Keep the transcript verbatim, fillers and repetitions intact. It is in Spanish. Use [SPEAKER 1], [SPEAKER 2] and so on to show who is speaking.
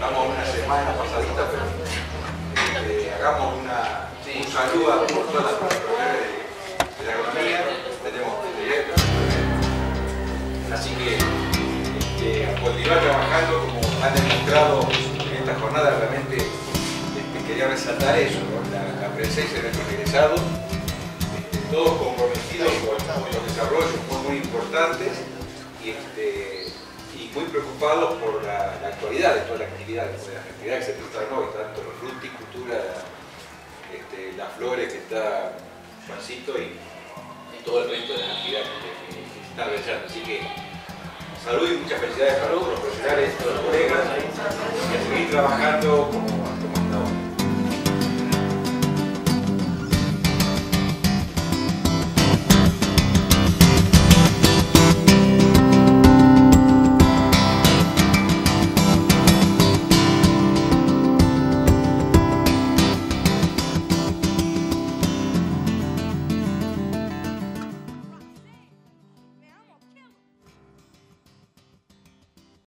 [SPEAKER 1] estamos una semana pasadita, pero este, hagamos una, un saludo a todas las profesores de, de la agronomía. Tenemos que así que este, a continuar trabajando como han demostrado en esta jornada. Realmente este, quería resaltar eso, ¿no? la, la presencia de nuestros egresados, este, todos comprometidos con los desarrollos muy, muy importantes y, este, y muy preocupados por la, la actualidad de todas las actividades, de las actividades que se tratan hoy, tanto la fruticultura, este, las flores que está Juancito y, y todo el resto de las actividades que, que, que se están realizando. Así que salud y muchas felicidades para todos los profesionales, todos los colegas, y a seguir trabajando como